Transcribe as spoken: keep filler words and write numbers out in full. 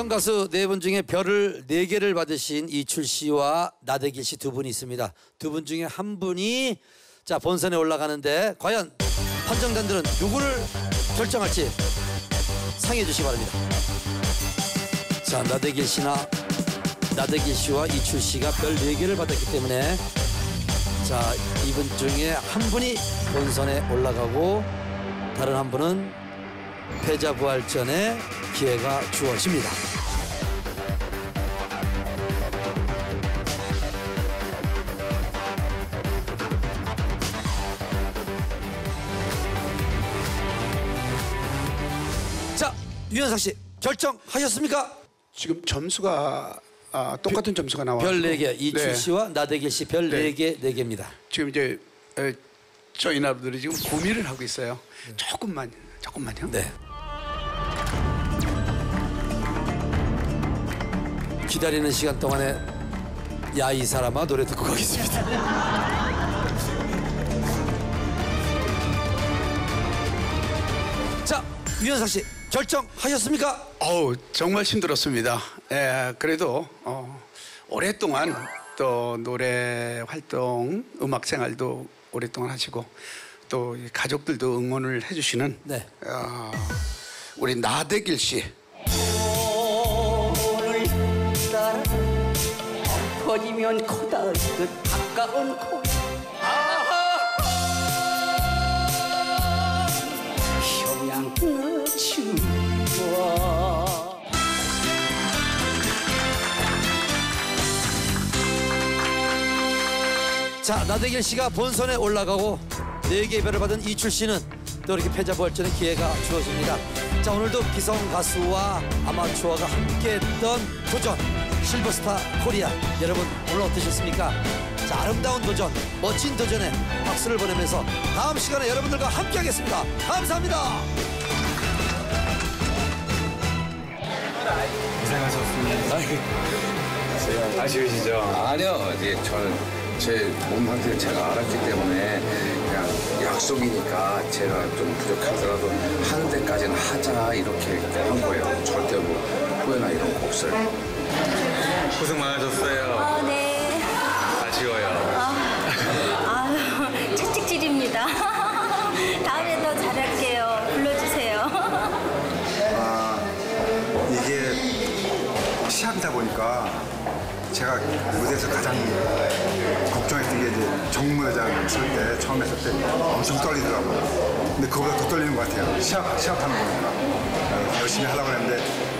합동 가수 네 분 중에 별을 네 개를 받으신 이출 씨와 나대길 씨 두 분이 있습니다. 두 분 중에 한 분이 자 본선에 올라가는데 과연 판정단들은 누구를 결정할지 상의해 주시기 바랍니다. 자 나대길 씨나 나대길 씨와 이출 씨가 별 네 개를 받았기 때문에 자 이분 중에 한 분이 본선에 올라가고 다른 한 분은 패자부활전의 기회가 주어집니다. 자, 유현상 씨 결정하셨습니까? 지금 점수가 아, 똑같은 점수가 나와요. 별 네 개, 이출 네. 씨와 나대길 씨 별 네 개, 네 개입니다. 지금 이제 에, 저희 나라들이 지금 고민을 하고 있어요. 네. 조금만, 조금만요. 네. 기다리는 시간 동안에 야 이 사람아 노래 듣고 가겠습니다. 자, 유현상 씨 결정하셨습니까? 어우 정말 힘들었습니다. 예, 그래도 어, 오랫동안 또 노래 활동, 음악 생활도 오랫동안 하시고 또 가족들도 응원을 해주시는 네. 어, 우리 나대길 씨. 거지면 코닿을 듯 가까운 코 형양 늦추어 자 나대길 씨가 본선에 올라가고 네 개의 별을 받은 이출 씨는 또 이렇게 패자부활전의 기회가 주어집니다. 자 오늘도 기성 가수와 아마추어가 함께했던 도전 실버스타 코리아 여러분 오늘 어떠셨습니까? 자 아름다운 도전 멋진 도전에 박수를 보내면서 다음 시간에 여러분들과 함께하겠습니다. 감사합니다. 고생하셨습니다. 제가 아쉬우시죠? 아니요, 이제 저는 제 몸 상태를 제가 알았기 때문에 그냥 약속이니까 제가 좀 부족하더라도 하는 데까지는 하자 이렇게 한 거예요. 절대 뭐 후회나 이런 거 없어요. 고생 많으셨어요. 아, 네. 아쉬워요. 아, 아유, 채찍질입니다. 다음에 더 잘할게요. 불러주세요. 아, 이게 시합이다 보니까 제가 무대에서 가장 걱정했던 게 이제 정무회장 설 때 처음 했을 때 엄청 떨리더라고요. 근데 그거보다 더 떨리는 것 같아요. 시합, 시합하는 거니까. 열심히 하려고 했는데